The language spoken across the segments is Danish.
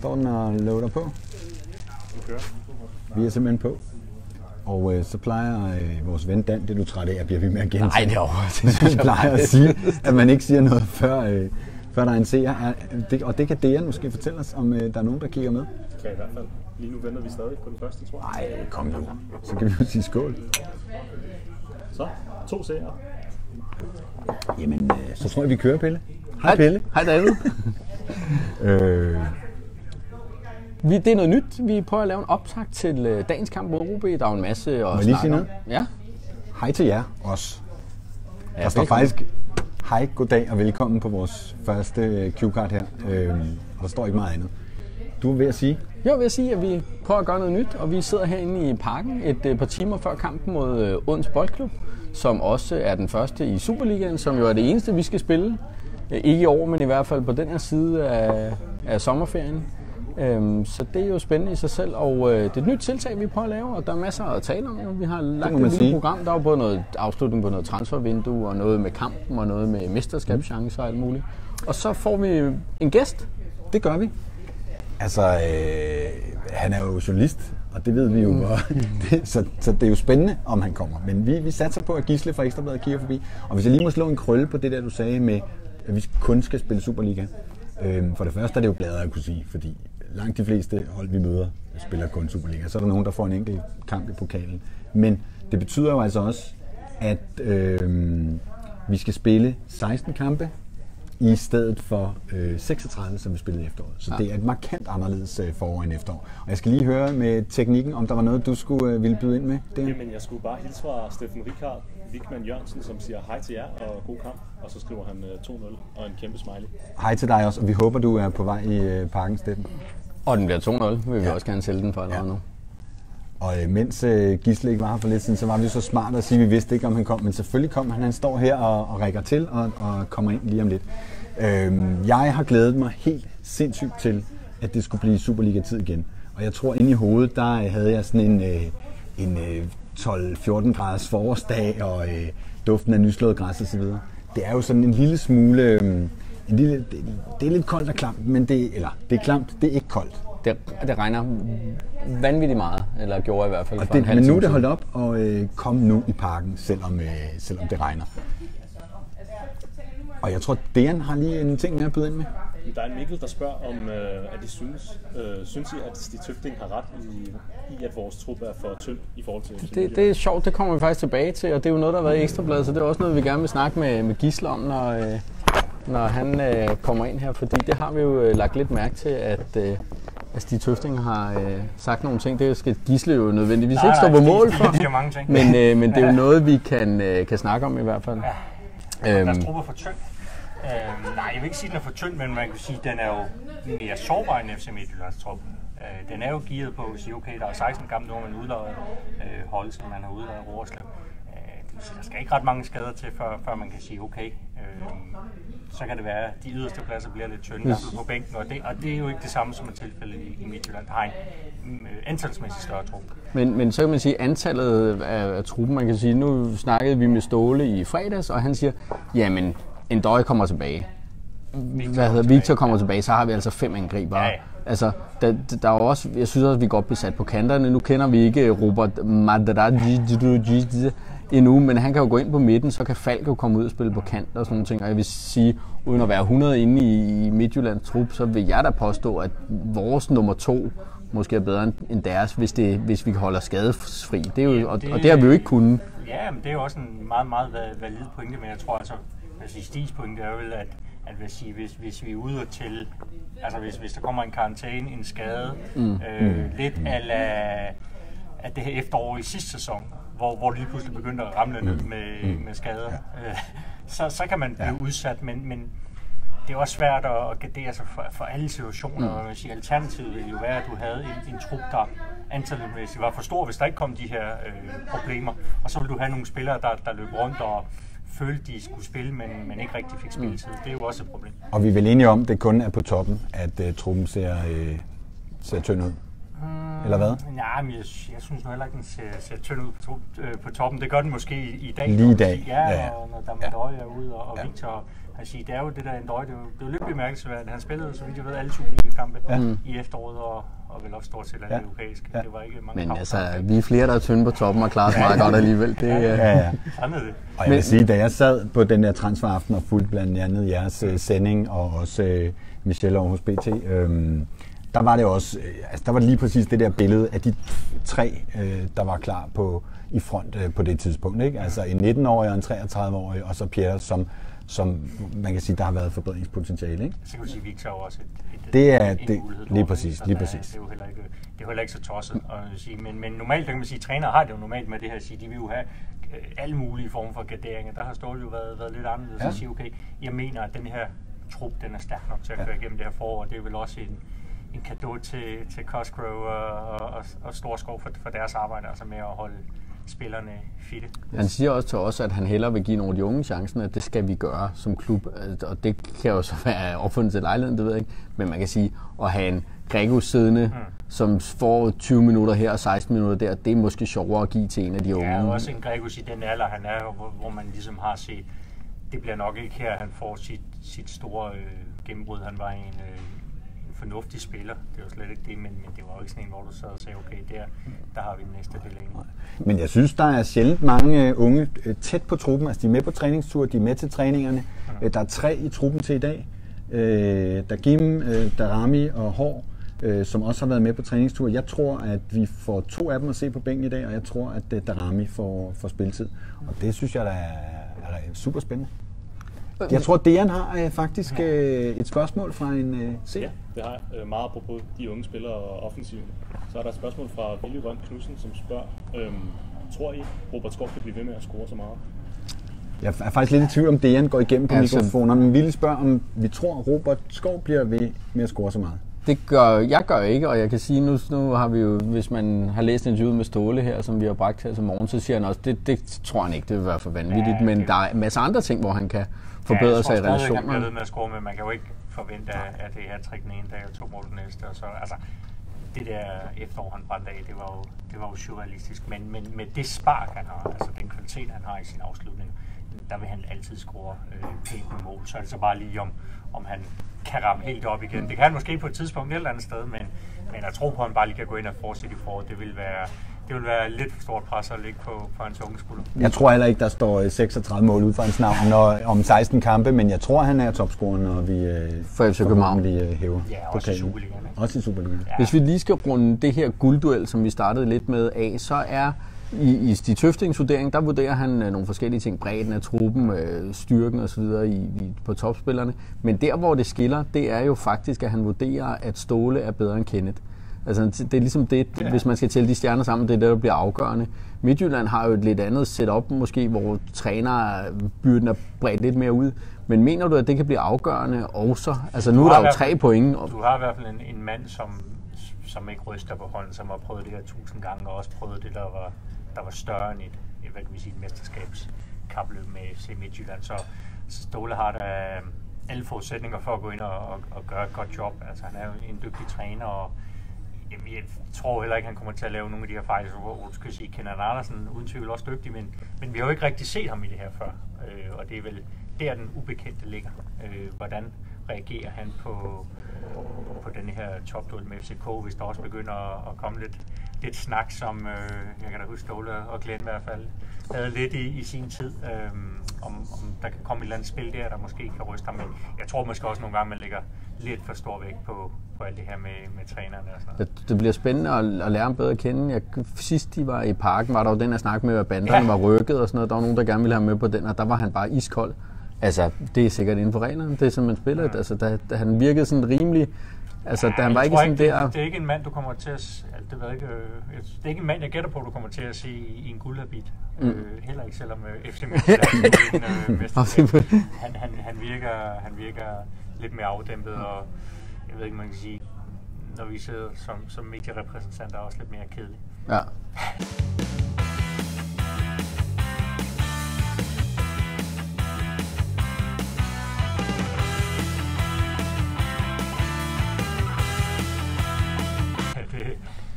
står den og loader på. Vi er simpelthen på. Og så plejer vores ven Dan, det du træt af, bliver vi med at gentage. Nej, det er overhovedet. Han plejer at sige, at man ikke siger noget før der er en seer. Og det kan Dejan måske fortælle os, om der er nogen, der kigger med. Ja, i hvert fald. Lige nu venter vi stadig på den første, tror jeg. Nej, kom nu. Så kan vi jo sige skål. Så, 2 seere. Jamen, så tror jeg, vi kører, Pelle. Hej, Pelle. Hej, David. Det er noget nyt. Vi prøver at lave en optakt til dagens kamp mod OB. Der er jo en masse at snakke om. Må jeg lige sige noget? Ja. Hej til jer også. Ja, der står faktisk hej, goddag og velkommen på vores første cue-card her. Og der står ikke meget andet. Du er ved at sige? Jeg vil sige, at vi prøver at gøre noget nyt, og vi sidder herinde i parken et par timer før kampen mod Odense Boldklub, som også er den første i Superligaen, som jo er det eneste, vi skal spille. Ikke i år, men i hvert fald på den her side af sommerferien. Så det er jo spændende i sig selv, og det er et nyt tiltag, vi prøver at lave, og der er masser at tale om. Vi har lagt et lille program, der er jo både noget afslutning på noget transfervindue, og noget med kampen, og noget med mesterskabschancer og alt muligt. Og så får vi en gæst. Det gør vi. Altså, han er jo journalist, og det ved vi jo. Så det er jo spændende, om han kommer. Men vi satser på, at Gisle fra Ekstra Bladet kigger forbi. Og hvis jeg lige må slå en krølle på det der, du sagde med, at vi kun skal spille Superliga. For det første er det jo bladet at kunne sige, fordi langt de fleste hold, vi møder, spiller kun Superliga. Så er der nogen, der får en enkelt kamp i pokalen. Men det betyder jo altså også, at vi skal spille 16 kampe i stedet for 36, som vi spillede i efteråret. Så det er et markant anderledes forår end efterår. Og jeg skal lige høre med teknikken, om der var noget, du skulle ville byde ind med. Jamen, jeg skulle bare hilse fra Steffen Rikard Wigman Jørgensen, som siger hej til jer og god kamp. Og så skriver han 2-0 og en kæmpe smiley. Hej til dig også, og vi håber, du er på vej i parken, Steffen. Og den bliver 2-0, vil vi også gerne sælge den for allerede nu. Og mens Gisle ikke var her for lidt siden, så var vi så smart at sige, at vi vidste ikke, om han kom. Men selvfølgelig kom han. Han står her og rækker til og kommer ind lige om lidt. Jeg har glædet mig helt sindssygt til, at det skulle blive Superliga-tid igen. Og jeg tror, inde i hovedet, der havde jeg sådan en 12-14 graders forårsdag og duften af nyslået græs og så videre. Det er jo sådan en lille smule... det er lidt koldt og klamt, men det er klamt, det er ikke koldt. Det regner vanvittigt meget, eller gjorde i hvert fald for en halv Men nu time. er det holdt op, og kom nu i parken, selvom det regner. Og jeg tror, Dejan har lige en ting med at byde ind med. Der er en Mikkel, der spørger om, at de synes I, at Stig Tøfting har ret i, at vores trup er for tynd i forhold til... Det er sjovt, det kommer vi faktisk tilbage til, og det er jo noget, der har været i Ekstra Bladet, så det er også noget, vi gerne vil snakke med Gisle om, når han kommer ind her, fordi det har vi jo lagt lidt mærke til, at Stig Tøfting har sagt nogle ting. Det skal Gisle jo nødvendigvis ikke stå på mål for, men det er jo noget, vi kan snakke om i hvert fald. Ja. Deres trup er for tynd. Nej, jeg vil ikke sige, at den er for tynd, men man kan sige, at den er jo mere sårbar end FC Midtjyllands trup. Den er jo gearet på at sige, okay, der er 16 kampe nu, man udløjet hold, som man har udløjet Roerslev. Der skal ikke ret mange skader til, før man kan sige, okay, så kan det være, at de yderste pladser bliver lidt tynde på bænken, og det er jo ikke det samme som et tilfælde i Midtjylland. Der har en antalsmæssigt større trup. Men så kan man sige, antallet af truppen, man kan sige, nu snakkede vi med Ståle i fredags, og han siger, jamen, Ndøj kommer tilbage. Victor kommer tilbage, så har vi altså 5 angribere. Ja. Altså, der er også, jeg synes også, at vi er godt besat på kanterne. Nu kender vi ikke Robert Madragi endnu, men han kan jo gå ind på midten, så kan Falk jo komme ud og spille på kant og sådan nogle ting. Og jeg vil sige, uden at være 100 inde i Midtjyllands trup, så vil jeg da påstå, at vores nummer 2 måske er bedre end deres, hvis vi holder skadesfri. Det er jo, og det har vi jo ikke kunnet. Ja, men det er jo også en meget, meget valid pointe, men jeg tror altså, Stigs pointe er vel, at hvis vi er ude til, altså hvis der kommer en karantæne, en skade, lidt af det her efterår i sidste sæson, hvor det lige pludselig begyndte at ramle ned med skader, så kan man blive udsat, men det er også svært at gardere sig for alle situationer. Og man siger, alternativet ville jo være, at du havde en trup, der antalsmæssigt var for stor, hvis der ikke kom de her problemer. Og så ville du have nogle spillere, der løb rundt og følte, de skulle spille, men ikke rigtig fik spilletid. Det er jo også et problem. Og vi er vel enige om, at det kun er på toppen, at truppen ser tynd ud? Eller hvad? Nej, men jeg synes nu heller ikke, den ser tynd ud på toppen. Det gør den måske i dag. Lige i dag. Ja, og når Damendøj er ude, og Victor Han siger, det er jo det der Endøj, det er jo lidt bemærkelsesværdigt. Han spillede, så vidt jeg ved, alle Superliga-kampe i efteråret, og vel også stort set alle europæiske. Det var ikke mange men altså, vi er flere, der er tynde på toppen og klarer sig meget godt alligevel. Det, Sådan er det. Og jeg vil sige, da jeg sad på den der transferaften og fulgte blandt andet jeres sending, og også Michelle Aarhus BT, der var det også, der var det lige præcis det der billede af de 3, der var klar i front på det tidspunkt. Ikke? Altså en 19-årig og en 33-årig, og så Pierre, som man kan sige, der har været forbedringspotentiale. Ikke? Så kan du sige, Victor er også en mulighed. Lige præcis. Det er jo heller ikke så tosset at sige. Men normalt kan man sige, at trænere har det jo normalt med det her at sige, de vil jo have alle mulige former for garderinger. Der har Ståle jo været lidt anderledes at sige, okay, jeg mener, at den her trup, den er stærk nok til at køre igennem det her forår. Det er vel også en cadeau til Cosgrove og Storskov for deres arbejde, altså med at holde spillerne fitte. Han siger også til os, at han hellere vil give nogle af de unge chancen, at det skal vi gøre som klub. Og det kan jo så være opfundet til lejligheden, det ved jeg ikke. Men man kan sige, at have en Gregus siddende, som får 20 minutter her og 16 minutter der, det er måske sjovere at give til en af de unge. Ja, også en Gregus i den alder, han er, hvor man ligesom har set, det bliver nok ikke her, han får sit store gennembrud. Han var en fornuftig spiller. Det var slet ikke det, men det var jo ikke sådan en, hvor du sad og sagde, okay, der har vi den næste del af. Men jeg synes, der er sjældent mange unge tæt på truppen. Altså, de er med på træningstur, de er med til træningerne. Der er 3 i truppen til i dag. Dagim, Darami og Hår, som også har været med på træningstur. Jeg tror, at vi får 2 af dem at se på bænken i dag, og jeg tror, at Darami får spilletid. Og det synes jeg, der er super spændende. Jeg tror, Dejan har faktisk et spørgsmål fra en seer. Ja, det har jeg. Meget apropos de unge spillere og offensiven. Så er der et spørgsmål fra Willy Røn Knudsen, som spørger, tror I, Robert Skov kan blive ved med at score så meget? Jeg er faktisk lidt i tvivl, om Dejan går igennem på mikrofonerne, men Willy spørger, om vi tror, at Robert Skov bliver ved med at score så meget. Jeg gør ikke, og jeg kan sige, nu har vi jo, hvis man har læst interviewet med Ståle her, som vi har bragt her til morgen, så siger han også, det tror han ikke, det vil være for vanvittigt, men der er en masse andre ting, hvor han kan forbedre sig i relationer. Jeg tror stadig, med at score, men man kan jo ikke forvente, at det er trick den ene dag og 2 mål den næste, og så, altså, det der efterår, han brændte af, det var jo surrealistisk, men med det spark, han har, altså den kvalitet, han har i sin afslutning, der vil han altid score pænt med mål, så er det så bare lige om han kan ramme helt op igen. Det kan han måske på et tidspunkt et eller andet sted, men jeg tror på, at han bare lige kan gå ind og fortsætte i foråret. Det vil være lidt for stort pres at ligge på hans unge skulder. Jeg tror heller ikke, der står 36 mål ud fra hans navn om 16 kampe, men jeg tror, han er topscorer, når vi for FC København hæver også i Superligaen. Også i Superligaen. Ja. Hvis vi lige skal runde det her guldduel, som vi startede lidt med af, så er i Stig Tøftings vurdering, der vurderer han nogle forskellige ting, bredden af truppen, styrken og så videre på topspillerne. Men der, hvor det skiller, det er jo faktisk, at han vurderer, at Ståle er bedre end Kenneth. Altså, det er ligesom det, hvis man skal tælle de stjerner sammen, det er det, der bliver afgørende. Midtjylland har jo et lidt andet setup, måske, hvor trænerbyrden er bredt lidt mere ud. Men mener du, at det kan blive afgørende også? Altså, nu er der jo 3 point. Du har i hvert fald en mand, som ikke ryster på hånden, som har prøvet det her 1000 gange, og også prøvet det, der var større end et mesterskabskapløb med FC Midtjylland. Så Ståle har da alle forudsætninger for at gå ind og gøre et godt job. Altså, han er jo en dygtig træner, og jeg tror heller ikke, han kommer til at lave nogle af de her fejl, hvor du skal sige, Kenneth Andersen uden tvivl også dygtig, men vi har jo ikke rigtig set ham i det her før, og det er vel der, den ubekendte ligger. Hvordan reagerer han på den her topduel med FCK, hvis der også begynder at komme lidt snak, som jeg kan da huske, Ståle og Glenn i hvert fald havde lidt i sin tid, om der kan komme et eller andet spil der måske kan ryste ham. Men jeg tror måske også nogle gange, man lægger lidt for stor vægt på alt det her med trænerne og sådan noget. Det bliver spændende at lære ham bedre at kende. Sidst de var i parken, var der jo den her snak med, at banderne var rykket og sådan noget. Der var nogen, der gerne ville have med på den, og der var han bare iskold. Altså, det er sikkert inden for reglerne, det er som man spiller. Ja. Altså, da han virkede sådan rimelig. Altså, da han var ikke sådan der. Det er ikke en mand, du kommer til at. Det er ikke en mand, jeg gætter på, du kommer til at se i en guldhabit. Heller ikke, selvom FC Midtjylland han virker lidt mere afdæmpet, og jeg ved ikke, man kan sige, når vi sidder som medierepræsentanter, er også lidt mere kedelige. Ja.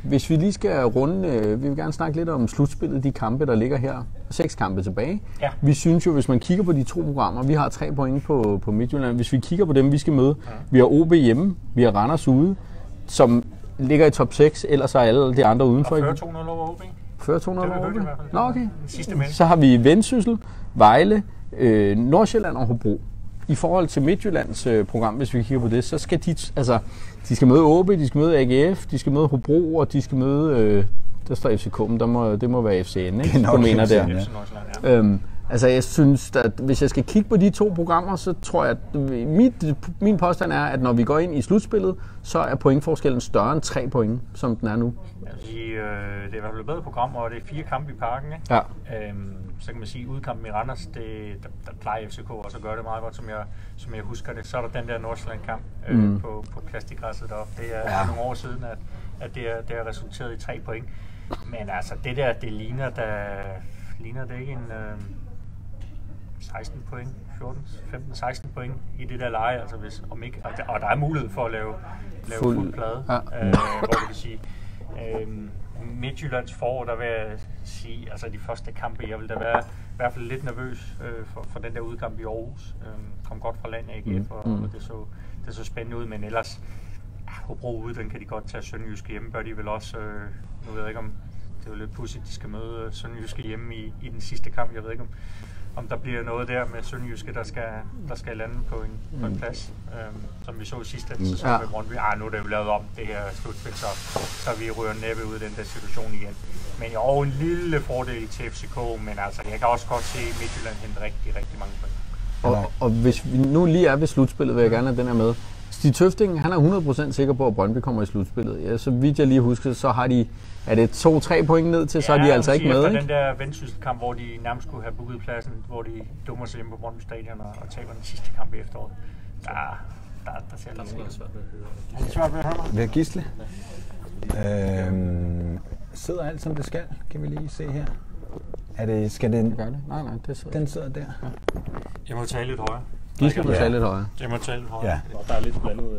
hvis vi lige skal runde, vi vil gerne snakke lidt om slutspillet, de kampe, der ligger her. 6 kampe tilbage. Ja. Vi synes jo, hvis man kigger på de 2 programmer, vi har 3 point på Midtjylland. Hvis vi kigger på dem, vi skal møde, vi har OB hjemme, vi har Randers ude, som ligger i top 6, ellers er alle de andre udenfor. Og fører 2-0 over OB. Fører 2-0 over OB? Nå, okay. Sidste så har vi Vendsyssel, Vejle, Nordsjælland og Hobro. I forhold til Midtjyllands program, hvis vi kigger på det, så skal de skal møde OB, de skal møde AGF, de skal møde Hobro, og de skal møde, der står FCK, men det må være FCN, ikke? Du mener der. Ja. Altså jeg synes, at hvis jeg skal kigge på de 2 programmer, så tror jeg, at min påstand er, at når vi går ind i slutspillet, så er pointforskellen større end 3 point, som den er nu. Det er i hvert fald et bedre program, og det er 4 kampe i parken, ikke? Ja. Så kan man sige, udkampen i Randers, der plejer FCK også at gøre det meget godt, som jeg husker det. Så er der den der Nordsjælland-kamp på plastikgræsset deroppe. Det er nogle år siden, at det er resulteret i 3 point. Men altså, det ligner det ikke en 16 point, 15-16 point i det der leje, altså hvis, om ikke, og der er mulighed for at lave fuld plade, hvor det vil sige, Midtjyllands forår, der vil jeg sige, altså de første kampe, jeg vil da være i hvert fald lidt nervøs for den der udkamp i Aarhus. Kom godt fra land AGF, og det så spændende ud, men ellers, Hobro ude, den kan de godt tage. Sønderjyske hjemme, bør de vel også, nu ved jeg ikke om, det er jo lidt pudsigt, de skal møde Sønderjyske hjemme i den sidste kamp, jeg ved ikke om der bliver noget der med Sønderjyske, der skal lande på en plads, som vi så i sidste sæson med Brøndby. Nu er det jo lavet om, det her slutspil, så vi ryger næppe ud i den der situation igen. Men jo, en lille fordel til FCK, men altså, jeg kan også godt se Midtjylland hente rigtig, rigtig mange point. Og hvis vi nu lige er ved slutspillet, vil jeg gerne have den her med. Stig Tøfting, han er 100% sikker på, at Brøndby kommer i slutspillet. Ja, så vidt jeg lige husker, så har de, er det 2-3 point ned til, så er de altså ikke med, ikke? Den der Vendsyssel-kamp, hvor de nærmest skulle have booket pladsen, hvor de dummer sig hjemme på Brøndby Stadion og taber den sidste kamp i efteråret. Der ser lidt svært ved at høre. Er det svært ved at høre mig? Ved Gisle. Sidder alt som det skal, kan vi lige se her. Skal den... Gør det? Nej, det sidder. Den sidder der. Ja. Jeg må tale lidt højere. Gisle må tale lidt højere. Jeg må tale lidt højere. Ja. Der er lidt blandet.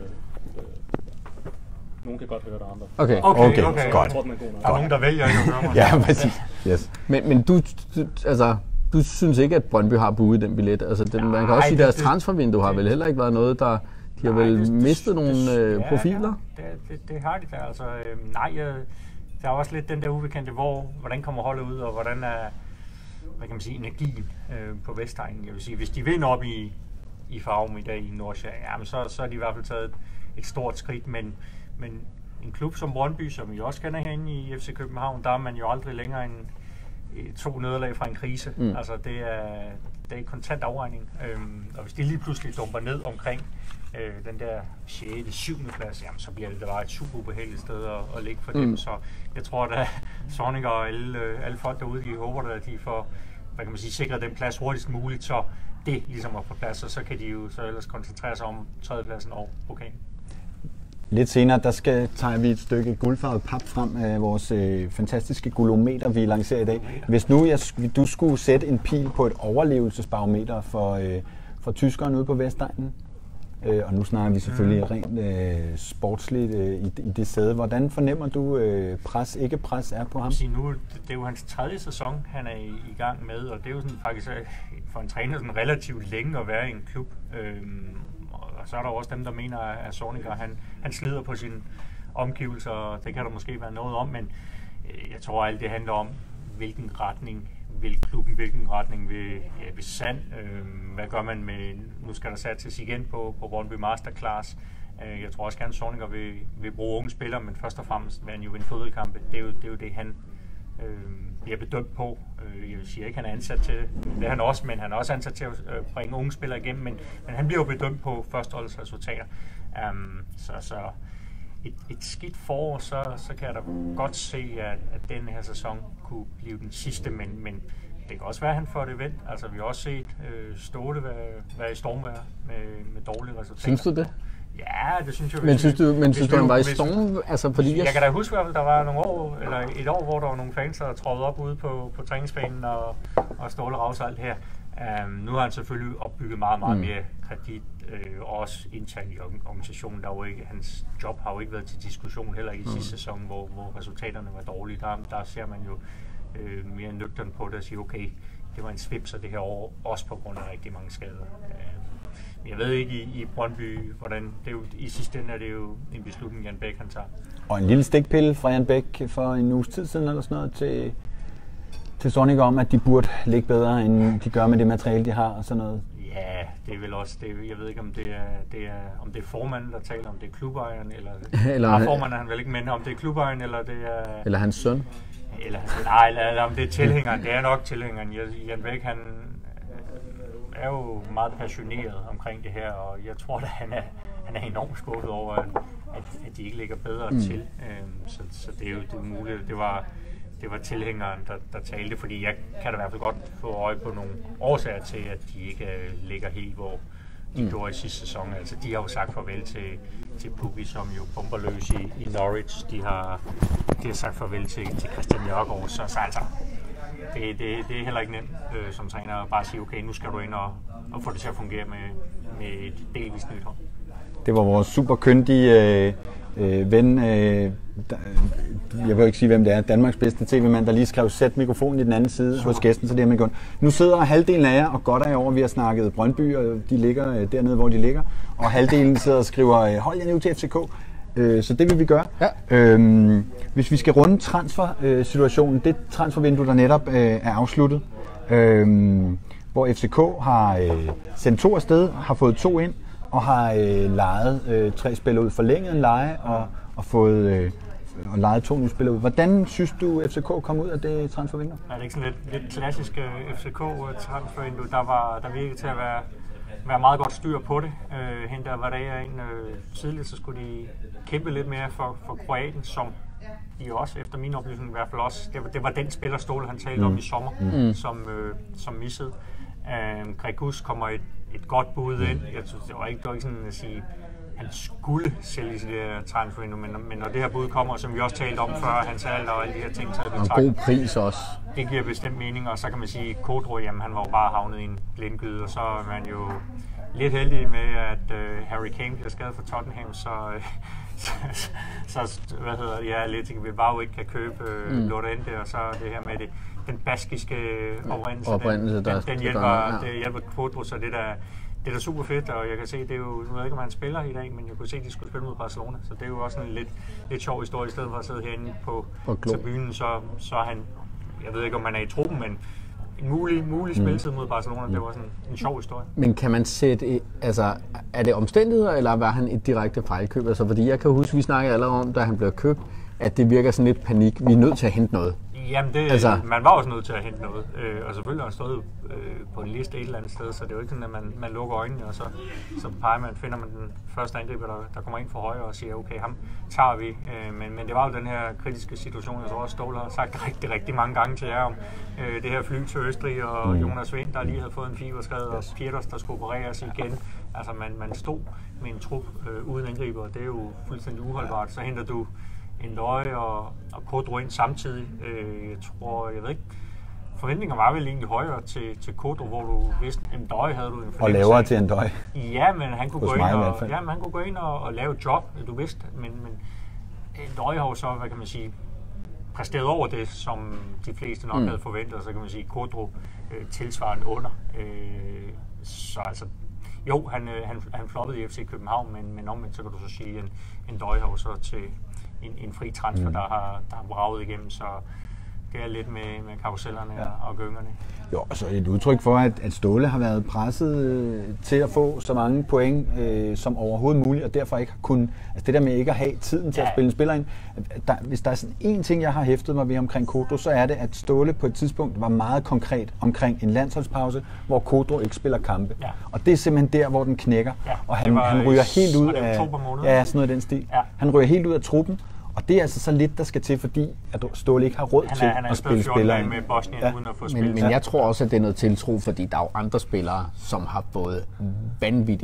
Nogen kan godt høre det andre. Okay, godt. Jeg tror, den er god nok. Der er nogen, der vælger ikke at høre mig. Ja, præcis. Yes. Men du synes ikke, at Brøndby har booket den billet? Altså, man kan også sige, at deres transfervindue har vel heller ikke været noget, der... De har vel mistet nogle profiler? Det har de da. Altså, der er også lidt den der ubekendte, hvordan kommer holdet ud, og hvordan er, hvad kan man sige, energien på Vestegnen. Jeg vil sige, hvis de vinder op i Farum i dag i Nordsjælland, jamen så er de i hvert fald taget et stort skridt, men en klub som Brøndby, som vi også kender herinde i FC København, der er man jo aldrig længere end 2 nederlag fra en krise. Altså det er kontant afregning, og hvis de lige pludselig dumper ned omkring den der 6. 7. plads, jamen så bliver det bare et super ubehageligt sted at ligge for dem. Så jeg tror, at Sonic og alle folk derude, de håber, at de får, hvad kan man sige, sikret den plads hurtigst muligt, så det ligesom er på plads, og så kan de jo så ellers koncentrere sig om 3. pladsen og pokalen. Lidt senere, tager vi et stykke guldfarvet pap frem af vores fantastiske gulometer, vi lancerer i dag. Hvis nu du skulle sætte en pil på et overlevelsesbarometer for tyskeren ude på Vestegnen, og nu snakker vi selvfølgelig rent sportsligt i det sæde. Hvordan fornemmer du pres, ikke pres er på ham? Nu, det er jo hans 3. sæson, han er i gang med, og det er jo sådan, faktisk for en træner sådan relativt længe at være i en klub. Og så er der også dem, der mener, at Zorniger, han slider på sine omgivelser, og det kan der måske være noget om, men jeg tror alt det handler om, hvilken retning vil klubben, hvilken retning vil Sand, hvad gør man med, nu skal der satses igen på Brøndby Masterclass. Jeg tror også gerne, Zorniger vil bruge unge spillere, men først og fremmest vil han jo vinde fodboldkampe. Det er jo det, han bliver bedømt på. Jeg siger ikke, han er ansat til det. Det er han også, men han er også ansat til at bringe unge spillere igennem, men han bliver jo bedømt på førsteholdsresultater. Så et skidt forår, så kan jeg da godt se, at den her sæson kunne blive den sidste, men det kan også være, at han får det vendt. Altså, vi har også set Ståle være i stormvejr med dårlige resultater. Synes du det? Ja, det synes jeg. Men synes du, han var i storm? Altså, fordi jeg kan da huske, at der var nogle år, eller et år, hvor der var nogle fans, der trådte op ude på træningsbanen og Ståle Ravsalt her. Nu har han selvfølgelig opbygget meget mere kredit, også internt i organisationen. Hans job har jo ikke været til diskussion, heller ikke i sidste sæson, hvor resultaterne var dårlige. Der ser man jo mere nøgtern på det og siger, okay, det var en svipser det her år, også på grund af rigtig mange skader. Jeg ved ikke i Brøndby, hvordan det er jo, i sidste ende er det jo en beslutning, Jan Bæk han tager. Og en lille stikpille fra Jan Bæk for en uges tid siden eller sådan noget til Sonic om, at de burde ligge bedre, end de gør med det materiale, de har og sådan noget. Ja, det er vel også, jeg ved ikke om det er formanden, der taler, om det er klubejeren, eller formanden han vel ikke, men om det er klubejeren, eller det er... Eller hans søn. Eller om det er tilhængeren, det er nok tilhængeren. Jan Bæk, han er jo meget passioneret omkring det her, og jeg tror, at han er enormt skuffet over, at de ikke ligger bedre til. Så det er jo muligt. Det var tilhængeren, der talte, fordi jeg kan da i hvert fald godt få øje på nogle årsager til, at de ikke ligger helt, hvor de gjorde i sidste sæson. Altså, de har jo sagt farvel til Pukki, som jo pumper løs i Norwich. De har sagt farvel til Christian Nørgaard, så altså, det er heller ikke nemt som træner at bare sige, okay, nu skal du ind og få det til at fungere med et delvist nyt hold. Det var vores super kyndige ven, jeg vil ikke sige, hvem det er, Danmarks bedste tv-mand, der lige skrev, sæt mikrofonen i den anden side hos gæsten, så det er med. Nu sidder halvdelen af jer og godt er over, vi har snakket Brøndby, og de ligger dernede, hvor de ligger, og halvdelen sidder og skriver, hold jer nu til FCK. Så det vil vi gøre. Ja. Hvis vi skal runde transfersituationen, det transfervindue, der netop er afsluttet, hvor FCK har sendt 2 afsted, har fået 2 ind, og har lejet 3 spillere ud, forlænget en leje og fået og lejet 2 nye spillere ud. Hvordan synes du, FCK kom ud af det transfervindue? Er det ikke sådan lidt klassisk FCK-transfervindue? Der virkede til at være meget godt styr på det. Henter var der en tidligere, så skulle de kæmpe lidt mere for Kroaten, som de også, efter min oplysning i hvert fald også, det var den spiller Ståle, han talte om i sommer, som missede. Greg Gus kommer et godt bud ind. Jeg synes, det var ikke sådan at sige, han skulle sælge det her transfervindue, men når det her bud kommer, som vi også talte om før, hans alder og alle de her ting, så er det en god pris også. Det giver bestemt mening, og så kan man sige, at Kodro, jamen han var jo bare havnet i en blindgyde, og så er man jo lidt heldig med, at Harry Kane bliver skadet for Tottenham, så hvad hedder det, Atletico Bilbao ikke kan købe Llorente, og så det her med den baskiske oprindelse, den hjælper Kodro, så det er da super fedt, og jeg kan se, det er jo, jeg ved ikke, om han spiller i dag, men jeg kunne se, at de skulle spille mod Barcelona, så det er jo også en lidt sjov historie, i stedet for at sidde herinde på tribunen, så han, jeg ved ikke, om han er i truppen, men en mulig spilletid mod Barcelona, det var sådan en sjov historie. Men kan man sætte, altså, er det omstændigheder, eller var han et direkte fejlkøb? Altså, fordi jeg kan huske, vi snakkede allerede om, da han blev købt, at det virker sådan lidt panik. Vi er nødt til at hente noget. Jamen, man var også nødt til at hente noget, og selvfølgelig har han stået på en liste et eller andet sted, så det er jo ikke sådan, at man lukker øjnene, og så finder man den første angriber, der kommer ind for højre og siger, okay, ham tager vi. Men det var jo den her kritiske situation, jeg tror også Ståle har sagt rigtig mange gange til jer om det her fly til Østrig, og Jonas Vind, der lige havde fået en fiberskade, og Pieters, der skulle opereres igen. Altså, man stod med en trup uden angriber, og det er jo fuldstændig uholdbart. Så henter du en løje og Kodro ind samtidig. Jeg ved ikke, forventningerne var vel egentlig højere til Kodro, hvor du vidste, en døje havde du en fornemmelse. Og lavere til en døje. Ja, men han kunne gå ind og lave et job, du vidste, men en døje har jo så, hvad kan man sige, præsteret over det, som de fleste nok havde forventet, og så kan man sige, Kodro tilsvarende under. Så altså, jo, han floppede i FC København, men omvendt, så kan du så sige, en døje har jo så til en fri transfer, der har braget igennem, så det er lidt med karusellerne og gyngerne. Jo, altså et udtryk for, at Ståle har været presset til at få så mange point som overhovedet muligt, og derfor ikke har kunnet, altså det der med ikke at have tiden til at spille en spiller ind, hvis der er sådan en ting, jeg har hæftet mig ved omkring Kodro, så er det, at Ståle på et tidspunkt var meget konkret omkring en landsholdspause, hvor Kodro ikke spiller kampe. Ja. Og det er simpelthen der, hvor den knækker, og han ryger helt ud af sådan noget i den stil. Ja. Han ryger helt ud af truppen. Og det er altså så lidt, der skal til, fordi at Ståle ikke har råd til at spille spillere med Bosnien uden at få spillet. Men jeg tror også, at det er noget tiltro, fordi der er jo andre spillere, som har fået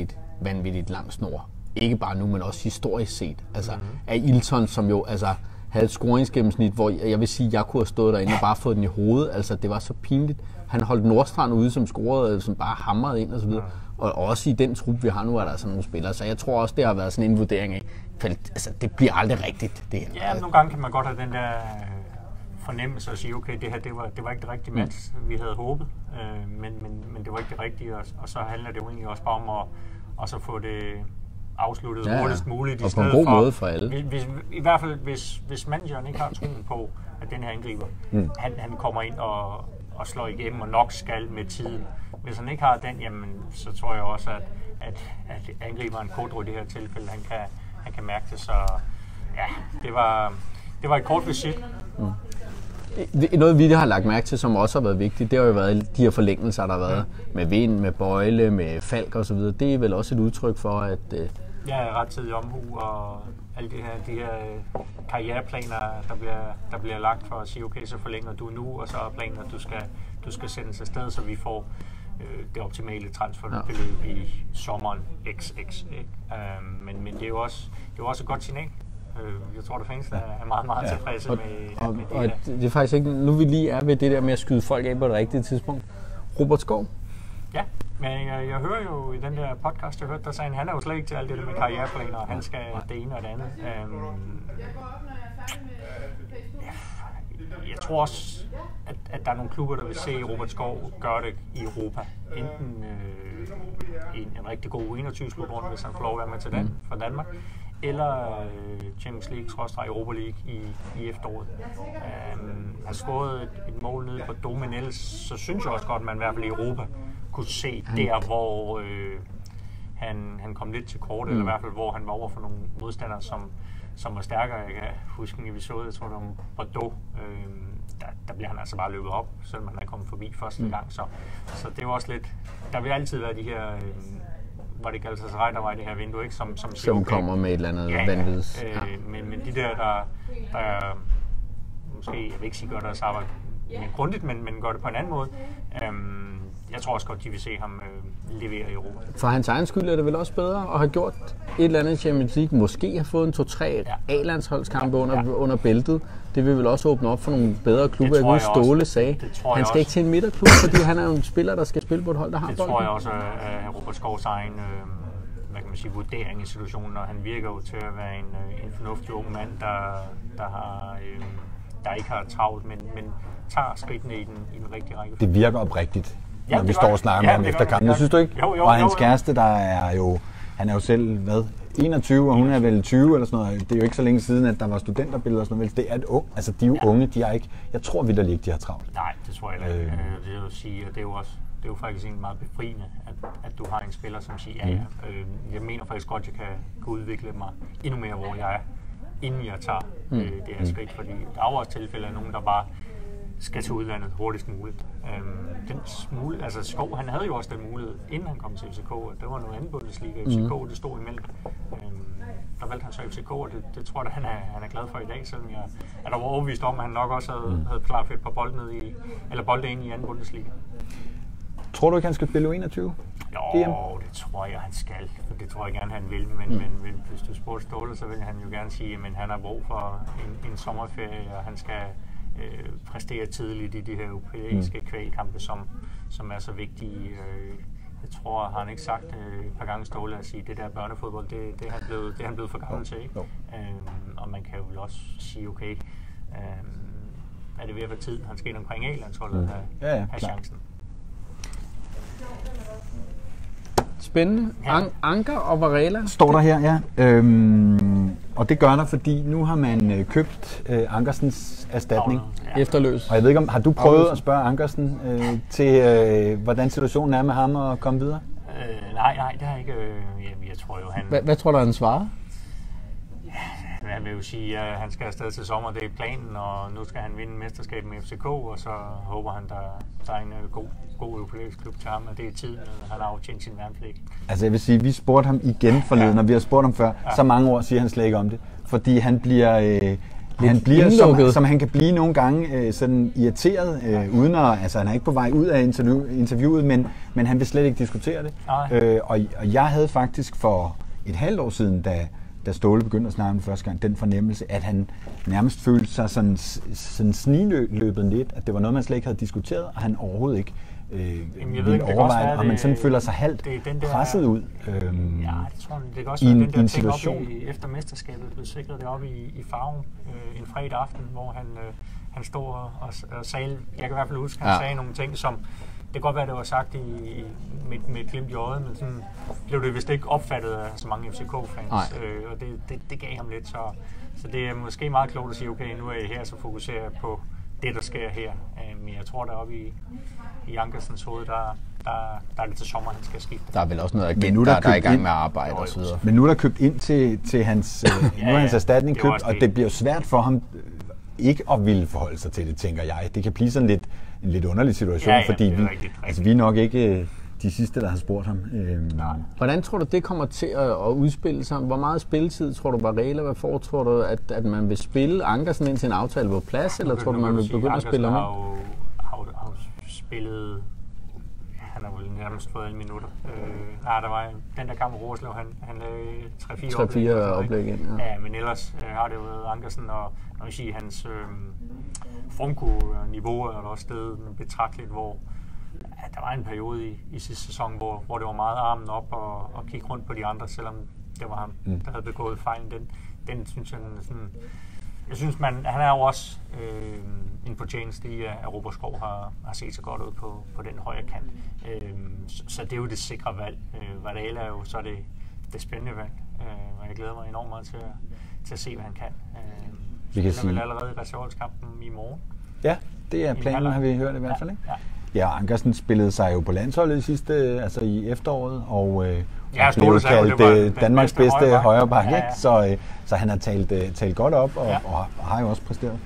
vanvittigt lang snor. Ikke bare nu, men også historisk set. Altså Ailton, som jo, altså, havde et scoringsgennemsnit, hvor jeg vil sige, at jeg kunne have stået derinde og bare fået den i hovedet. Altså, det var så pinligt. Han holdt Nordstrand ude, som scorede, som bare hamrede ind og så videre. Og også i den trup, vi har nu, er der sådan nogle spillere. Så jeg tror også, det har været sådan en vurdering af, altså, det bliver aldrig rigtigt. Det her. Ja, nogle gange kan man godt have den der fornemmelse og sige, okay, det her, det var ikke det rigtige match, vi havde håbet, men det var ikke det rigtige, og så handler det jo egentlig også bare om at så få det afsluttet hurtigst muligt. Og på en god måde for alle. I hvert fald, hvis manageren ikke har troen på, at den her angriber, han kommer ind og slår igennem og nok skal med tiden. Hvis han ikke har den, jamen, så tror jeg også, at angriberen Kodro i det her tilfælde, han kan mærke det. Så ja, det var et kort visit. Noget vi har lagt mærke til, som også har været vigtigt, det har jo været de her forlængelser, der har været med Vind, med Bøjle, med Falk og så videre. Det er vel også et udtryk for, at ja, rettidig omhu og alle de her karriereplaner, der bliver lagt for at sige, okay, så forlænger du nu, og så er planen, at du skal sendes afsted, så vi får det optimale transferbeløb i sommeren XX. Men det er jo også et godt signal. Jeg tror, det findes, der er meget, meget tilfredse med det. Og det er faktisk ikke, nu vi lige er ved det der med at skyde folk af på det rigtige tidspunkt. Robert Skov? Ja, men jeg hører jo i den der podcast, jeg hørte, der sagde han er jo slet ikke til alt det der med karriereplaner, og han skal det ene og det andet. Jeg tror også, at der er nogle klubber, der vil se Robert Skov gøre det i Europa. Enten en rigtig god U21-slutrunde, hvis han får lov at være med til den fra Danmark, eller Champions League, Europa League i efteråret. Han scorede et mål nede på Domenel, så synes jeg også godt, at man i hvert fald i Europa kunne se der, hvor han kom lidt til kort, eller i hvert fald hvor han var over for nogle modstandere, som var stærkere. Jeg kan huske en episode, jeg tror det var Bordeaux, der bliver han altså bare løbet op, selvom han er kommet forbi første gang. Så det er også lidt, der vil altid være de her, hvor det kalder sig der var i det her vindue, ikke? Som okay, kommer med et eller andet vanvids. Men de der måske, jeg vil ikke sige gør deres arbejde mere grundigt, men gør det på en anden måde. Jeg tror også godt, de vil se ham levere i Europa. For hans egen skyld er det vel også bedre at have gjort et eller andet Champions League. Måske have fået en 2-3 A-landsholdskampe under bæltet. Det vil vel også åbne op for nogle bedre klubber. Jeg Ståle sagde, han skal ikke til en midterklub, fordi han er jo en spiller, der skal spille på et hold, der har bolden. Det tror jeg også er Robert Skovs egen hvad kan man sige, vurdering i situationen, og han virker jo til at være en fornuftig ung mand, der ikke har travlt, men tager skridtene i den rigtige række. Det virker oprigtigt, når vi står og snakker om efter kampen. Synes du ikke? Jo, og hans kæreste, han er jo selv, 21, og hun er vel 20 eller sådan noget. Det er jo ikke så længe siden, at der var studenterbilleder og sådan noget. Det er et ung, altså de er jo unge, de er ikke, jeg tror vitterligt ikke, de har travlt. Nej, det tror jeg ikke. Det vil sige, at det er jo faktisk egentlig meget befriende, at du har en spiller, som siger, jeg mener faktisk godt, at jeg kan udvikle mig endnu mere, hvor jeg er, inden jeg tager det her skridt, fordi der er jo også tilfælde af nogen, der bare skal til udlandet hurtigst muligt. Skov, han havde jo også den mulighed, inden han kom til FCK, og det var noget andet Bundesliga. FCK, det stod imellem. Der valgte han så FCK, og det tror jeg, han er glad for i dag, selvom jeg er der overbevist om, at han nok også havde klar for et par bolde ind i anden Bundesliga. Tror du ikke, han skal spille U21? Jo, det tror jeg, han skal. Det tror jeg gerne, han vil. Men hvis du spurgte Ståle, så vil han jo gerne sige, at han har brug for en sommerferie, og han skal præstere tidligt i de her europæiske kvalkampe, som er så vigtige. Jeg tror, har han ikke sagt et par gange Ståle at sige, at det der børnefodbold, det er han blevet for gammel til. Ikke? Og man kan jo vel også sige, okay, er det ved at være tid, han skal ind omkring A-landsholdet have chancen. Spændende. Anker og Varela. Står der her, ja. Og det gør der, fordi nu har man købt Ankersens erstatning. Efterløs. Og jeg ved ikke, har du prøvet at spørge Ankersen til, hvordan situationen er med ham og komme videre? Nej, det har jeg ikke. Jeg tror jo, han... Hvad tror du, han svarer? Han vil jo sige, at han skal afsted til sommer, det er planen, og nu skal han vinde mesterskabet med FCK, og så håber han, der er en god europæisk klub til ham, og det er tiden, at han har aftjent sin værnepligt. Altså jeg vil sige, vi spurgte ham igen forleden, og vi har spurgt ham før, så mange år siger han slet ikke om det, fordi han bliver som han kan blive nogle gange sådan irriteret, uden at, altså han er ikke på vej ud af interviewet, men han vil slet ikke diskutere det. Og jeg havde faktisk for et halvt år siden, da Ståle begyndte at snakke om det første gang, den fornemmelse, at han nærmest følte sig sådan snigløbet lidt, at det var noget, man slet ikke havde diskuteret, og han overhovedet ikke ville overveje, og man sådan føler sig halvt presset ud ja, det tror jeg, det kan også være den der ting op efter mesterskabet, blev sikret det op i Farum en fredag aften, hvor han stod og sagde, jeg kan i hvert fald huske, han sagde nogle ting, som det kan godt være, det var sagt med et glimt i øjet, men sådan blev det vist ikke opfattet af så mange FCK-fans, og det gav ham lidt, så det er måske meget klogt at sige, okay, nu er jeg her, så fokuserer jeg på det, der sker her, men jeg tror, deroppe i Ankersens hoved, der er det til sommer, han skal skifte. Der er vel også noget agent, der er i gang med at arbejde og så videre. Men nu er der købt ind til hans, nu er hans erstatning købt, og det bliver svært for ham ikke at ville forholde sig til det, tænker jeg. Det kan blive sådan en lidt underlig situation, fordi vi er nok ikke de sidste, der har spurgt ham. Hvordan tror du, det kommer til at udspille sig? Hvor meget spilletid tror du, Varela, hvad tror du, at man vil spille Ankersen ind til en aftale på plads, eller tror du, man vil begynde at spille ham? Har spillet, han har vel nærmest fået alle minutter. Der var den der kamp i Roerslev, han lavede 3-4 oplæg ind. Ja, men ellers har det jo været Ankersen, og når vi siger, hans formko-niveau er der også stedet betragteligt, hvor der var en periode i sidste sæson, hvor det var meget armen op og kigge rundt på de andre, selvom det var ham, der havde begået fejlen. Den synes jeg sådan... Jeg synes, han er jo også en fortjeneste i, at Robert Skov har set så godt ud på den højre kant. Så det er jo det sikre valg. Varela er jo så det spændende valg, og jeg glæder mig enormt meget til at se, hvad han kan. Vi kan sige... vel allerede i reserveholdskampen i morgen. Ja, det er planen, har vi hørt i hvert fald, ikke? Ja, Ankersen spillede sig jo på landsholdet i sidste, altså i efteråret, og blev kaldt Danmarks bedste højreback, ikke? Så han har talt godt op, og har jo også præsteret.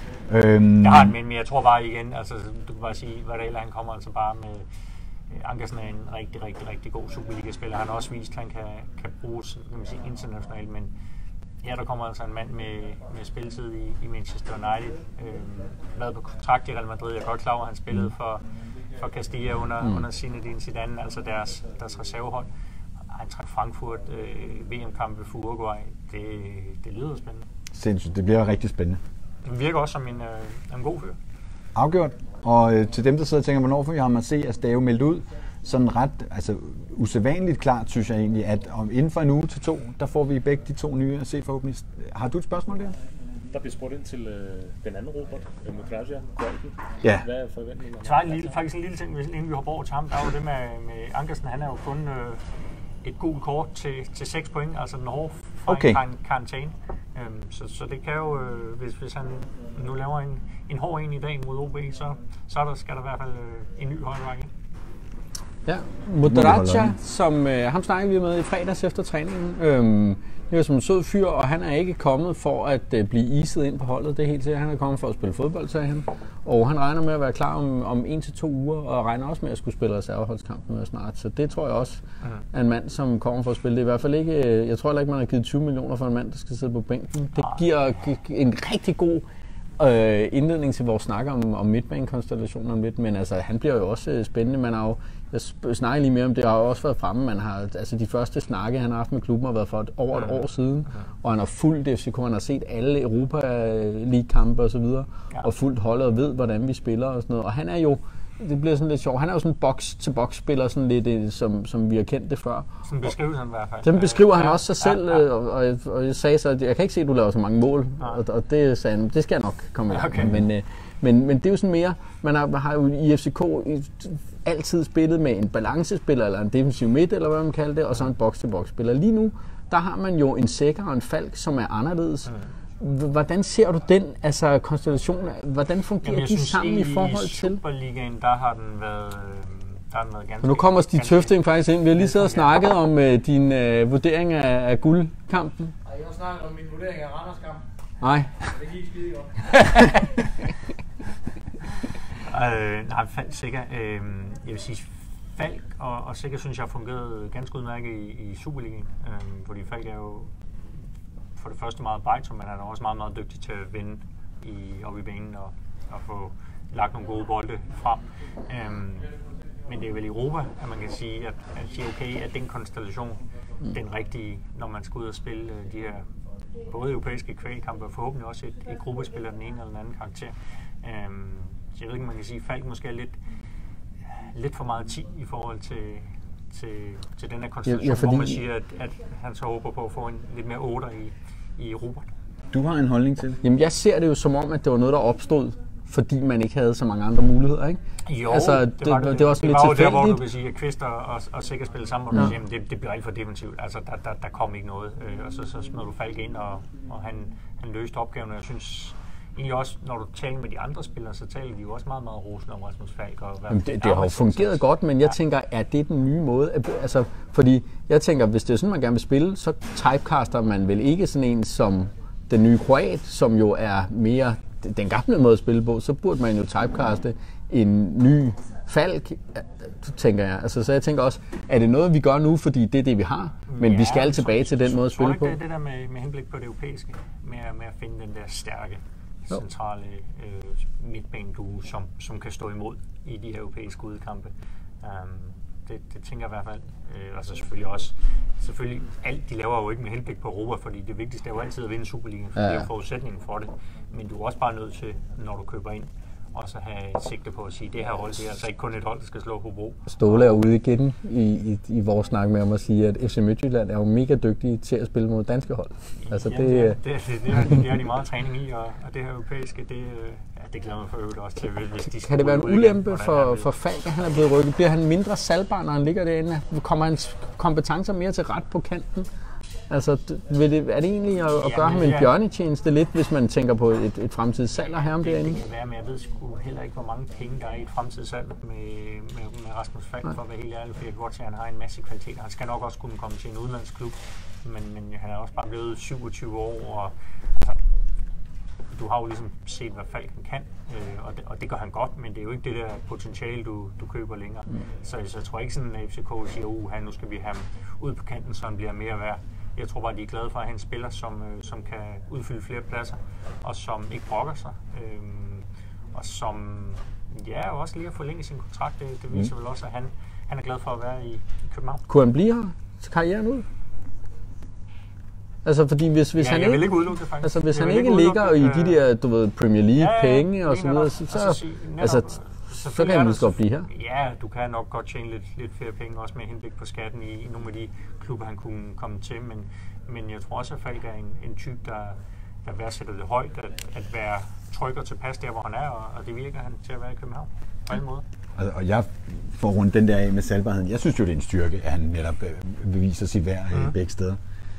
Jeg har men jeg tror bare igen, altså du kan bare sige, Varela, han kommer altså bare med... Ankersen er en rigtig god Superliga-spiller. Han har også vist, at han kan bruges, kan man sige, internationalt, men her der kommer altså en mand med spilletid i Manchester United. Været på kontrakt i Real Madrid. Jeg er godt klar over, at han spillede for Castilla under Zinedine Zidane, altså deres reservehold. Han trak Frankfurt, VM-kamp for Uruguay. Det lyder spændende. Sindssygt, det bliver rigtig spændende. Det virker også som en god fyr. Afgjort. Og til dem, der sidder og tænker, hvornår får vi ham at se, at det er jo meldt ud sådan ret usædvanligt klart, synes jeg egentlig, at inden for en uge til 2, der får vi begge de 2 nye at se forhåbentlig. Har du et spørgsmål der? Der bliver spurgt ind til den anden Robert, Mudraja. Ja. Hvad er forventningen? Så er faktisk en lille ting, inden vi hopper over til ham. Der er jo det med Ankersen, han er jo kun et gult kort til 6 point, altså den hårde fra en karantæne. Så det kan jo, hvis han nu laver en hård en i dag mod OB, så skal der i hvert fald en ny højreback ind. Ja, Mudraja, som ham snakkede vi med i fredags efter træningen. Det er som en sød fyr, og han er ikke kommet for at blive iset ind på holdet. Det er helt sikkert. Han er kommet for at spille fodbold, sagde han. Og han regner med at være klar om 1 til 2 uger, og regner også med at skulle spille reserveholdskampen med snart. Så det tror jeg også er en mand, som kommer for at spille. Det er i hvert fald ikke, jeg tror heller ikke, man har givet 20 millioner for en mand, der skal sidde på bænken. Det giver en rigtig god indledning til vores snak om midtbanekonstellationen om lidt, men altså, han bliver jo også spændende. Man har jo, jeg snakker lige mere om det, har jo også været fremme. Man har, altså de første snakke, han har haft med klubben, har været for over et år siden, og han har fulgt FCK, han har set alle Europa League-kampe og så videre, og fulgt holdet og ved, hvordan vi spiller og sådan noget. Og han er jo, det bliver sådan lidt sjovt, han er jo sådan en box-til-box-spiller, sådan lidt, som vi har kendt det før. Sådan beskriver han i hvert fald. Sådan beskriver han også sig selv, og jeg sagde så, at jeg kan ikke se, at du laver så mange mål, og det sagde han, det skal jeg nok komme med. Men det er jo sådan mere, man har jo i FCK altid spillet med en balancespiller, eller en defensiv midt, eller hvad man kalder det, og så en box-til-box-spiller. Lige nu, der har man jo en Sækker og en Falk, som er anderledes. Hvordan ser du den konstellation? Hvordan fungerer de sammen i forhold til? I Superligaen, der har den været ganske... Nu kommer Stig Tøfting faktisk ind. Vi har lige siddet og snakket om din vurdering af guldkampen. Jeg har snakket om min vurdering af Randerskampen. Nej. Det gik skide godt. Nej, Falk Sækker. Jeg vil sige, Falk og Sækker synes jeg har fungeret ganske udmærket i Superligaen. Fordi Falk er jo for det første meget bejtsom, men han er også meget, meget dygtig til at vinde op i banen og få lagt nogle gode bolde frem. Men det er vel i Europa, at man kan sige, at okay, at den konstellation den rigtige, når man skal ud og spille de her både europæiske kvalkampe og forhåbentlig også et gruppespil af den ene eller den anden karakter. Jeg ved ikke, man kan sige, at Falk måske er lidt for meget 10 i forhold til den her konstellation, hvor man siger, at han så håber på at få en lidt mere 8 i Robert. Du har en holdning til det? Jamen, jeg ser det jo som om, at det var noget, der opstod, fordi man ikke havde så mange andre muligheder, ikke? Jo, altså, det var også lidt tilfældigt. Der, hvor du kan sige, at Kvist og Sikker spille sammen, og det bliver alt for defensivt. Altså, der kom ikke noget. Og så smed du Falk ind, og han løste opgaven, og jeg synes egentlig også, når du taler med de andre spillere, så taler de jo også meget, meget rosende om Rasmus Falk. Det har jo fungeret godt, men jeg tænker, er det den nye måde? Altså, fordi jeg tænker, hvis det er sådan, man gerne vil spille, så typecaster man vel ikke sådan en som den nye kroat, som jo er mere den gamle måde at spille på, så burde man jo typecaste en ny Falk, tænker jeg. Altså, så jeg tænker også, er det noget, vi gør nu, fordi det er det, vi har, men vi skal tilbage til den måde at spille på? Det er det der med henblik på det europæiske, med at finde den der stærke, centrale midtbaneduo, som kan stå imod i de her europæiske udkampe. Det tænker jeg i hvert fald. Og så selvfølgelig alt, de laver jo ikke med henblik på Europa, fordi det vigtigste er jo altid at vinde Superligaen, for det er jo forudsætningen for det. Men du er også bare nødt til, når du køber ind, og så have et sigte på at sige, det her hold, det er altså ikke kun et hold, der skal slå Hobro. Ståle er ude igen i vores snak med om at sige, at FC Midtjylland er jo mega dygtige til at spille mod danske hold. Altså, det er de meget træning i, og det her europæiske, det glæder mig for øvrigt også til, hvis de skal. Kan det være en ulempe for Falk, at han er blevet rykket? Bliver han mindre salgbar, når han ligger derinde? Kommer hans kompetencer mere til ret på kanten? Altså, er det egentlig at gøre ham en bjørnetjeneste lidt, hvis man tænker på et fremtidigt salg af ham derinde? Det kan være, men jeg ved sgu heller ikke, hvor mange penge der er i et fremtidigt salg med Rasmus Falk, for at være helt ærlig, fordi jeg kan godt se, at han har en masse kvalitet. Han skal nok også kunne komme til en udenlandsklub, men han er også bare blevet 27 år, og altså, du har jo ligesom set, hvad Falk kan, og det gør han godt, men det er jo ikke det der potentiale, du køber længere. Så jeg tror ikke sådan, at FCK siger, nu skal vi have ham ud på kanten, så han bliver mere værd. Jeg tror bare, de er glade for at have en spiller, som kan udfylde flere pladser, og som ikke brokker sig, og som jo også lige har forlænget sin kontrakt. Det viser vel også, at han er glad for at være i København. Kunne han blive her til karrieren ud? Altså, fordi hvis han jeg vil ikke udelukke det, faktisk. Altså, hvis han ikke ligger i de der, du ved, Premier League penge og så videre, så kan han lige godt blive her. Ja, du kan nok godt tjene lidt flere penge, også med henblik på skatten i nogle af de klubber, han kunne komme til. Men jeg tror også, at Falk er en type, der værdsætter det højt, at være tryg og tilpas der, hvor han er, og det virker han til at være i København på alle måder. Og jeg får rundt den der af med salgbarheden. Jeg synes jo, det er en styrke, at han netop beviser sit værd begge steder.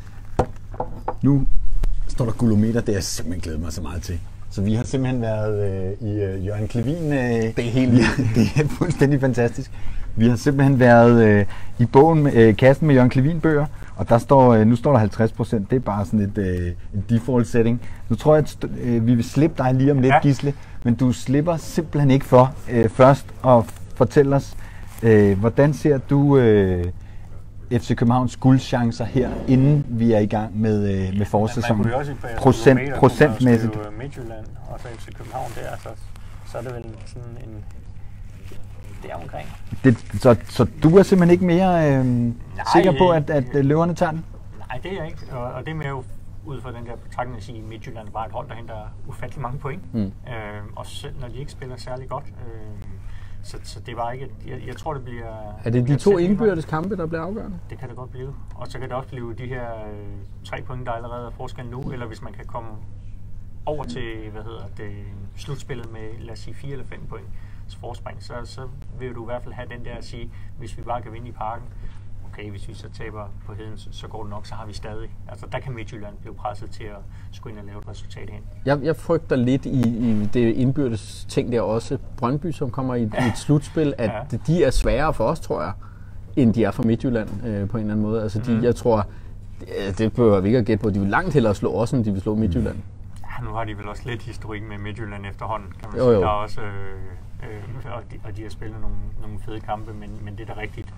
Nu står der gulometer, det har jeg simpelthen glædet mig så meget til. Så vi har simpelthen været i Jørgen Clevin. Det er helt vildt. Det er fuldstændig fantastisk. Vi har simpelthen været i bogen med kassen med Jørgen Clevin bøger, og nu står der 50%. Det er bare sådan et default setting. Nu tror jeg, at vi vil slippe dig lige om lidt, Gisle, men du slipper simpelthen ikke for først at fortælle os, hvordan ser du FC Københavns guldchancer her, inden vi er i gang med forårssæsonen? Procentmæssigt. Midtjylland og så FC København der, så er det vel sådan en deromkring. Så du er simpelthen ikke mere sikker på, at løverne tager den? Nej, det er jeg ikke. Og det er mere jo ud fra den der betragtning at sige, at Midtjylland var et hold, der henter ufattelig mange point. Og selv når de ikke spiller særlig godt. Så det var ikke... Jeg tror, det bliver... Er det de to indbyrdes kampe, der bliver afgørende? Det kan det godt blive. Og så kan det også blive de her 3 point, der allerede er forskel nu, eller hvis man kan komme over til, slutspillet med, lad os sige, 4 eller 5 point forspring, så vil du i hvert fald have den der at sige, hvis vi bare kan vinde i Parken, okay, hvis vi så taber på Heden, så går det nok, så har vi stadig. Altså, der kan Midtjylland blive presset til at skulle ind og lave et resultat hen. Jeg frygter lidt i det indbyrdes ting der også. Brøndby, som kommer i et slutspil, at de er sværere for os, tror jeg, end de er for Midtjylland på en eller anden måde. Altså, jeg tror, det behøver vi ikke at gætte på. De vil langt hellere slå os, end de vil slå Midtjylland. Ja, nu har de vel også lidt historik med Midtjylland efterhånden, kan man sige. Der er også... og de har spillet nogle fede kampe, men det er da rigtigt,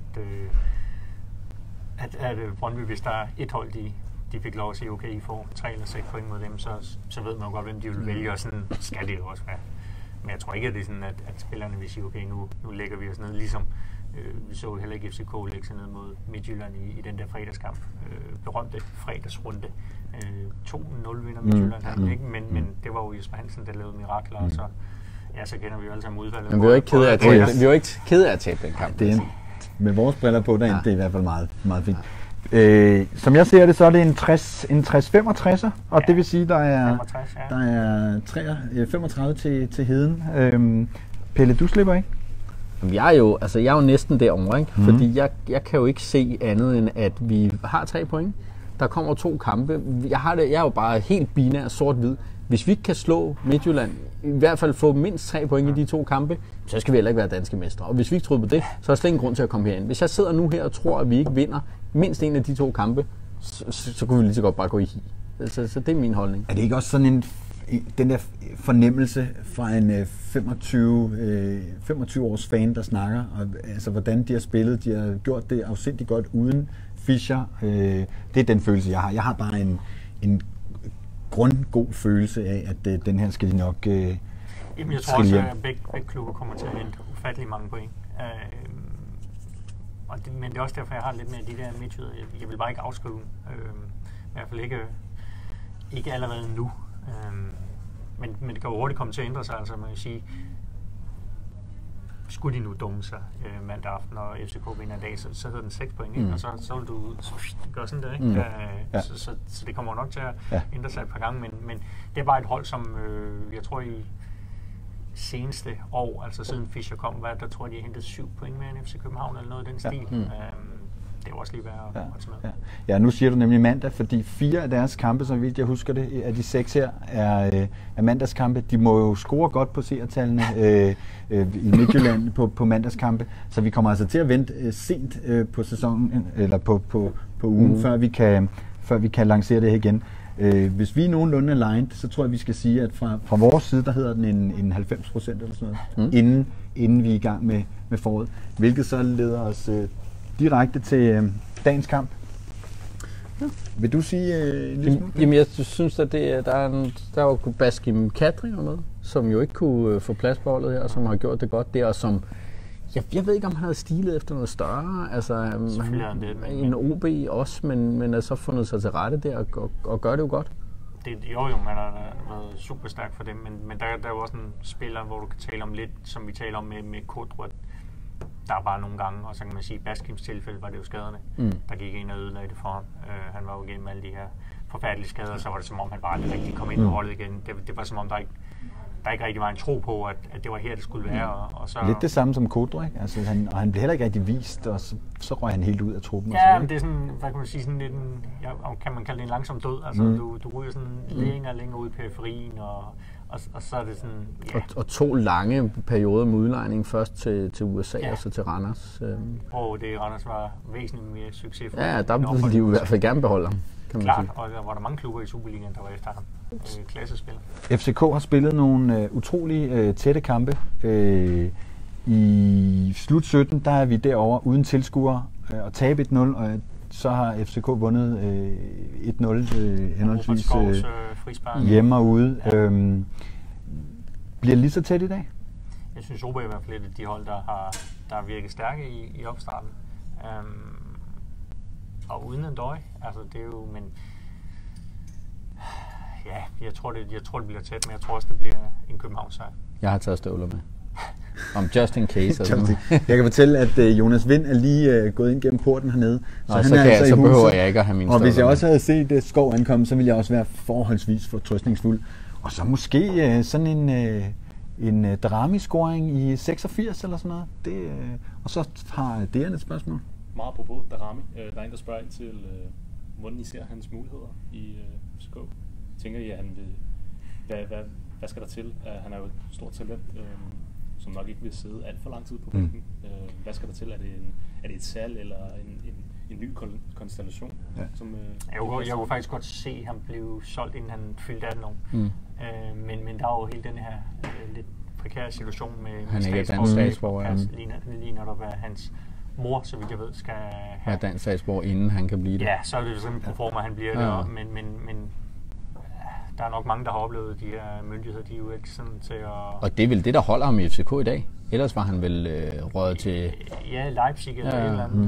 at Brøndby, hvis der er et hold, de fik lov at sige, okay, I får 3 eller 6 point mod dem, så ved man jo godt, hvem de vil vælge, og sådan skal det jo også være. Men jeg tror ikke, at det er sådan, at spillerne vil sige, okay, nu lægger vi os ned, ligesom Vi så heller ikke FCK lægge sig ned mod Midtjylland i den der fredagskamp. Berømte fredagsrunde. 2-0 vinder Midtjylland, ikke? Men det var jo Jesper Hansen, der lavede mirakler, og så kender vi jo alle sammen udfaldet. Men vi var ikke kede af at tabe den kamp. Det er med vores briller på derinde, det er i hvert fald meget, meget fint. Som jeg ser det, så er det en 60-65'er, og det vil sige, der er 35 til Heden. Pelle, du slipper ikke? Jeg er jo næsten derovre, ikke? Fordi jeg kan jo ikke se andet end, at vi har 3 point. Der kommer 2 kampe. Jeg er jo bare helt binær sort-hvid. Hvis vi ikke kan slå Midtjylland, i hvert fald få mindst 3 point i de 2 kampe, så skal vi heller ikke være danske mestre. Og hvis vi ikke tror på det, så er der slet ingen grund til at komme herind. Hvis jeg sidder nu her og tror, at vi ikke vinder mindst en af de 2 kampe, så kunne vi lige så godt bare gå i hi. Så det er min holdning. Er det ikke også sådan den der fornemmelse fra en 25 års fan, der snakker, og, altså hvordan de har spillet, de har gjort det afsindigt godt uden Fischer. Det er den følelse, jeg har. Jeg har bare en grundgod følelse af, at den her skal de nok Jamen, jeg tror også, at begge klubber kommer til at hente ufattelig mange point. Men det er også derfor, jeg har lidt med de der midtjyder. Jeg vil bare ikke afskrive i hvert fald ikke allerede nu. Men det kan jo hurtigt komme til at ændre sig, altså man kan sige, skulle de nu dumme sig mandag aften, og FCK vinder i dag, så hedder den 6 point, ikke? Og så vil du gøre sådan der, ikke? Så det kommer nok til at ændre sig et par gange, men det er bare et hold, som jeg tror i seneste år, altså siden Fischer kom, der tror jeg, de har hentet 7 point mere end FC København, eller noget i den stil. Det er jo også lige værd at tage med. Ja, nu siger du nemlig mandag, fordi 4 af deres kampe, så vidt jeg husker det, af de 6 her, er mandagskampe. De må jo score godt på seertallene i Midtjylland på mandagskampe, så vi kommer altså til at vente sent på sæsonen, eller på ugen, før vi kan lancere det her igen. Hvis vi er nogenlunde aligned, så tror jeg, vi skal sige, at fra vores side, der hedder den en 90% eller sådan noget, inden vi er i gang med foråret, hvilket så leder os direkte til dagens kamp. Ja. Vil du sige en lille smule? Jamen, jeg synes, at der var Baskim Kadri med, som jo ikke kunne få plads på holdet her, og som har gjort det godt der, og som jeg ved ikke, om han havde stilet efter noget større, altså en OB også, men har så fundet sig til rette der og gør det jo godt. Jo, man har været super stærk for dem, men der er jo også en spiller, hvor du kan tale om lidt, som vi taler om med Kodrut. Der er bare nogle gange, og så kan man sige, i Baskims tilfælde var det jo skaderne, der gik ind og ødelagde det for ham. Han var jo igennem alle de her forfærdelige skader, så var det som om, han bare aldrig rigtig kom ind på holdet igen. Det var som om, der ikke rigtig var en tro på, at det var her, det skulle være. Og så lidt det samme som Kodrut, altså han blev heller ikke rigtig vist, og så røg han helt ud af truppen. Ja, men det er sådan, hvad kan man sige, sådan lidt kan man kalde det en langsom død. Altså du ryger sådan længere ud i periferien, og så er det sådan, ja. Og 2 lange perioder med udlejning, først til USA og så til Randers. Og det Randers var væsentligt mere succesfuldt. Ja, der ville de jo i hvert fald gerne beholde ham. Klart, og der var der mange klubber i Superligaen, der var efter ham. Klassespiller. FCK har spillet nogle utrolig tætte kampe. I slut 17, der er vi derovre uden tilskuere og tabe 1-0, og så har FCK vundet 1-0 henholdsvis hjemme og ude. Ja. Bliver det lige så tæt i dag? Jeg synes, OB er i hvert fald lidt af de hold, der har virket stærke i opstarten. Og uden en døj. Altså, det er jo, men ja, jeg tror, det bliver tæt, men jeg tror også, det bliver en København-sejr. Jeg har taget støvler med. Om just in case. Jeg kan fortælle, at Jonas Vind er lige gået ind gennem porten hernede. Så behøver jeg ikke at have mine støvler. Og hvis jeg også havde set Skov ankomme, så ville jeg også være forholdsvis fortrøstningsfuld. Og så måske sådan en Darami-scoring i 86 eller sådan noget. Og så har det et spørgsmål. Meget apropos Darami. Der er en, der spørger ind til, hvordan I ser hans muligheder i FCK. Tænker I, at han vil... Hvad skal der til? Han er jo et stort talent, som nok ikke vil sidde alt for lang tid på bænken. Hvad skal der til? Er det et salg eller en ny konstellation? Ja. Jeg kunne faktisk godt se ham blive solgt, inden han fyldte 18 år. Men der er jo hele den her lidt prekære situation med han er ikke dansk statsborger. Lige når der var hans mor, så vidt jeg ved, skal have dansk statsborger, inden han kan blive det. Ja, så er det jo sådan en proforma, han bliver det. Men der er nok mange, der har oplevet de her myndigheder, de er jo ikke sådan til at... Og det er vel det, der holder ham i FCK i dag? Ellers var han vel røget til... Ja, Leipzig eller et eller andet.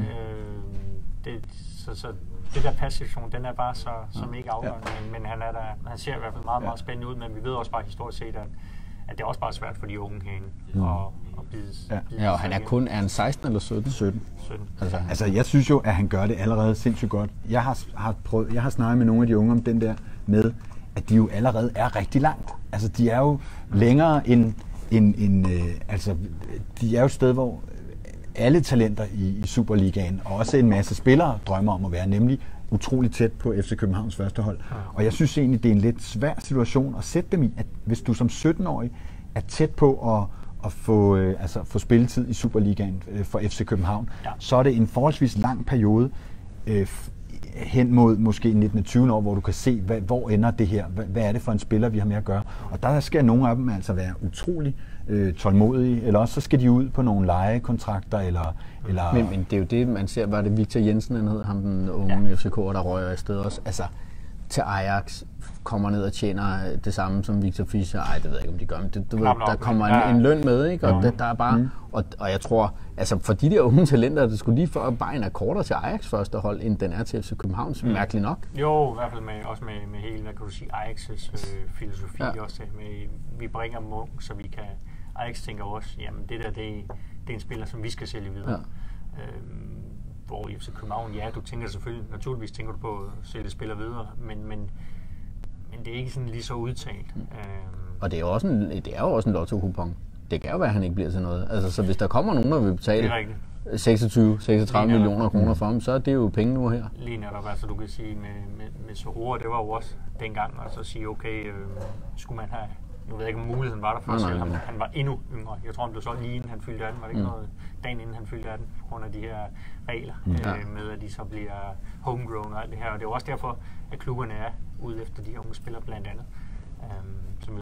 Så det der passituation, den er bare så mega afgørende, men han ser i hvert fald meget spændende ud, men vi ved også bare historisk set, at det er også bare svært for de unge herinde at bide. Ja, og han er han 16 eller 17? 17. Altså, jeg synes jo, at han gør det allerede sindssygt godt. Jeg har snakket med nogle af de unge om den der med, at de jo allerede er rigtig langt. Altså, de er jo længere end altså, de er jo et sted, hvor alle talenter i Superligaen, og også en masse spillere drømmer om at være, nemlig utrolig tæt på FC Københavns første hold. Og jeg synes egentlig, det er en lidt svær situation at sætte dem i, at hvis du som 17-årig er tæt på at få spilletid i Superligaen for FC København, så er det en forholdsvis lang periode hen mod måske 19-20 år, hvor du kan se, hvor ender det her, hvad er det for en spiller, vi har med at gøre. Og der skal nogle af dem altså være utrolig tålmodige, eller også så skal de ud på nogle lejekontrakter, eller... Men det er jo det, man ser, var det Victor Jensen, han hed, ham den unge FCK'er, der røger i stedet også. Altså, til Ajax kommer ned og tjener det samme som Victor Fischer. Ej, det ved jeg ikke, om de gør, men der kommer en løn med, ikke? Og der er bare... Og jeg tror, altså for de der unge talenter, det skulle lige for bare en akkorder til Ajax første hold, end den er til FC København, mærkeligt nok. Jo, i hvert fald med hele, hvad kan du sige, Ajax's filosofi også. Vi bringer Munk, så vi kan... Ajax tænker også, jamen det der, det er en spiller, som vi skal sælge videre. Hvor i FC København, du tænker selvfølgelig, naturligvis tænker du på at sælge spillere videre, men det er ikke sådan lige så udtalt. Og det er jo også en lotto-kupon. Det kan jo være, at han ikke bliver til noget. Altså, så hvis der kommer nogen, der vil betale 26-36 millioner kroner for ham, så er det jo penge nu her. Lige netop, altså du kan sige med Soroa, det var jo også dengang, og så sige, okay, skulle man have... Nu ved jeg ikke, om muligheden var der for at sælge ham. Han var endnu yngre. Jeg tror, han blev solgt lige inden han fyldte 18. Var det ikke noget dagen inden han fyldte 18, på grund af de her regler med, at de så bliver homegrown og alt det her. Og det er også derfor, at klubberne er ude efter de unge spillere blandt andet.